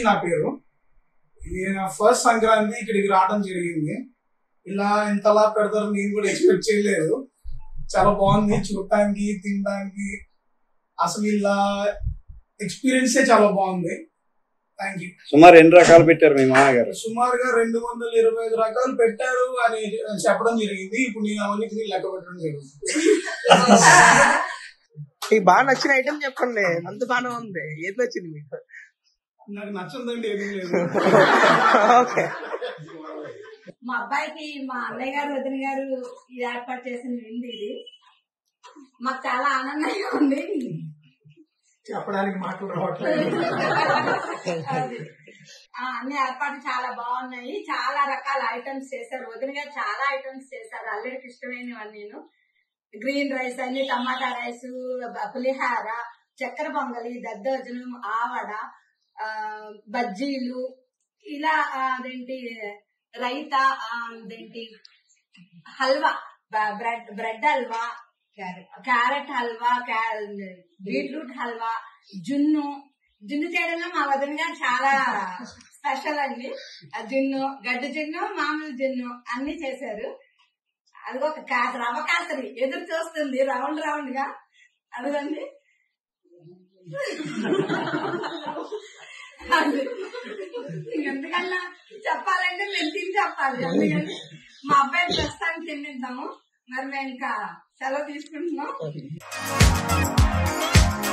రమేష్ నా పేరు. నేను ఫస్ట్ సంక్రాంతి ఇక్కడికి రావడం జరిగింది. ఇలా ఇంతలా పెడతారు నేను కూడా ఎక్స్పెక్ట్ చేయలేదు. చాలా బాగుంది చూడటానికి, తినడానికి. అసలు ఇలా ఎక్స్పీరియన్సే చాలా బాగుంది. Thank you. సుమారు ఎన్ని రకాలు పెట్టారు మీ మామగారు? సుమారుగా 225 రకాలు పెట్టారు అని చెప్పడం జరిగింది. ఇప్పుడు నేను అవన్నీ లెక్క పెట్టడం జరుగుతుంది. మీకు బాగా నచ్చిన ఐటమ్ చెప్పండి. అంత బాగానే ఉంది. ఏది నచ్చింది మీకు? నాకు నచ్చందండి ఏమీ లేదు. ఓకే. మా అబ్బాయికి మా అన్నయ్య గారు, వదిన గారు ఏర్పాటు చేసిన విందు ఇది. మాకు చాలా ఆనందంగా ఉంది. చెప్పడానికి మాటలు రావట్లేదు. అన్ని ఏర్పాట్లు చాలా బాగున్నాయి. చాలా రకాల ఐటమ్స్ చేశారు. వదిన గారు చాలా ఐటమ్స్ చేశారు. అల్లరికి ఇష్టమైనవన్నీ. నేను గ్రీన్ రైస్ అని, టమాటా రైస్, పులిహార, చక్కెర పొంగలి, దద్దోజనం, ఆవడ, బజ్జీలు, ఇలా అదేంటి రైతా, అదేంటి halwa, bread halwa, carrot halwa, beetroot halwa, జున్ను చేయడంలో మా వదిన గారు చాలా స్పెషల్ అండి. జున్ను, గడ్డి జున్ను, మామూలు జున్ను అన్ని చేశారు. అదిగో రవ్వ కాసరి ఎదురు చూస్తుంది రౌండ్ రౌండ్ గా. అదిగండి ఎందుకన్నా చెప్పాలంటే మేము తిని చెప్పాలి. అందుకని మా అబ్బాయి ప్రస్తుతానికి తినిద్దాము. మరి మేము ఇంకా సెలవు తీసుకుంటున్నాం.